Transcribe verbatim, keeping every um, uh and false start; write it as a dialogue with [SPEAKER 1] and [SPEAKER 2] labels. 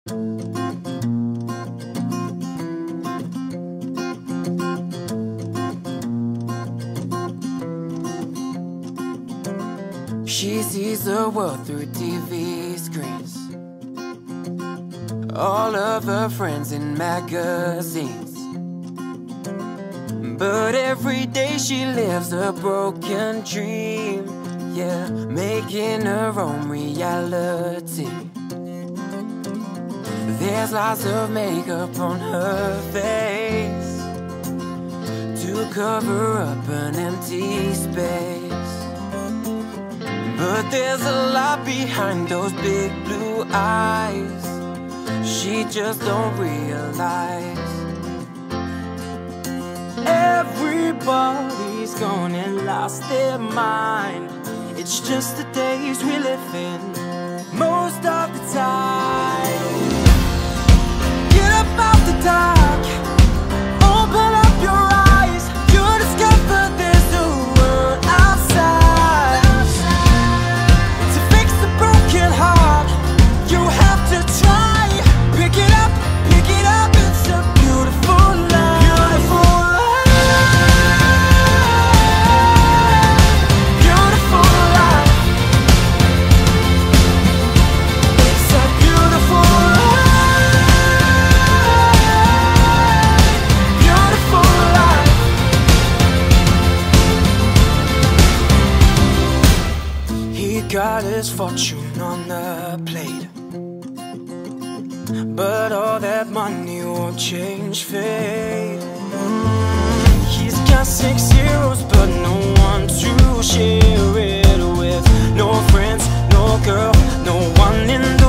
[SPEAKER 1] She sees the world through T V screens, all of her friends in magazines. But every day she lives a broken dream, yeah, making her own reality. There's lots of makeup on her face to cover up an empty space, but there's a lot behind those big blue eyes she just don't realize. Everybody's gone and lost their mind. It's just the days we live in most of the time. Get up out the dark, open up your eyes. You'll discover there's a world outside. To fix the broken heart, you have to try. Pick it up, pick it up, it's a beautiful life. Beautiful got his fortune on the plate, but all that money won't change fate. He's got six heroes, but no one to share it with. No friends, no girl, no one in